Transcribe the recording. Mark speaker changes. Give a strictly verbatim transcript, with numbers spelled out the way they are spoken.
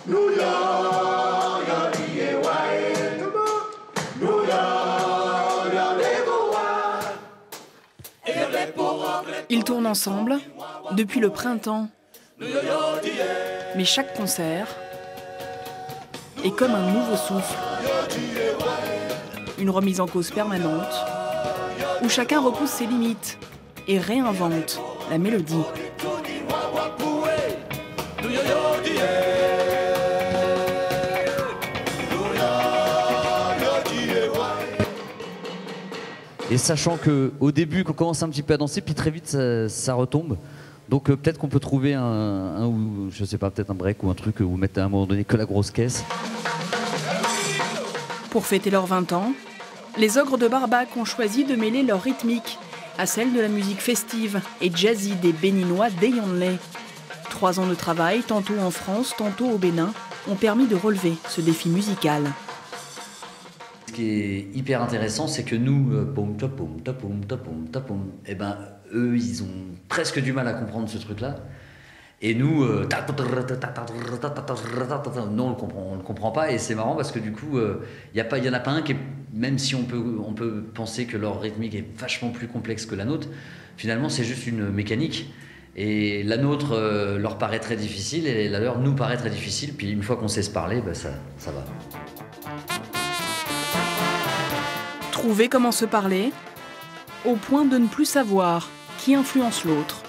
Speaker 1: Ils tournent ensemble depuis le printemps. Mais chaque concert est comme un nouveau souffle. Une remise en cause permanente où chacun repousse ses limites et réinvente la mélodie.
Speaker 2: Et sachant qu'au début, qu'on commence un petit peu à danser, puis très vite, ça, ça retombe. Donc euh, peut-être qu'on peut trouver un, un ou je sais pas, peut-être un break ou un truc où mettre à un moment donné que la grosse caisse.
Speaker 1: Pour fêter leurs vingt ans, les Ogres de Barbac ont choisi de mêler leur rythmique à celle de la musique festive et jazzy des Béninois d'Eyonlé. Trois ans de travail, tantôt en France, tantôt au Bénin, ont permis de relever ce défi musical.
Speaker 2: Ce qui est hyper intéressant, c'est que nous, poum tapum tapum tapum tapum, et ben eux, ils ont presque du mal à comprendre ce truc-là. Et nous, euh, non, on le comprend, on le comprend pas. Et c'est marrant parce que du coup, il euh, y a pas, il y en a pas un qui est, même si on peut, on peut penser que leur rythmique est vachement plus complexe que la nôtre, finalement, c'est juste une mécanique. Et la nôtre euh, leur paraît très difficile et la leur nous paraît très difficile. Puis une fois qu'on sait se parler, ben ça, ça va.
Speaker 1: Trouver comment se parler, au point de ne plus savoir qui influence l'autre.